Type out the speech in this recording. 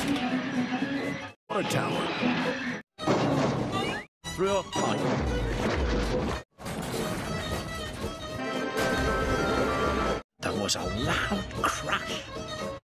Water tower. Through a pipe. There was a loud crash.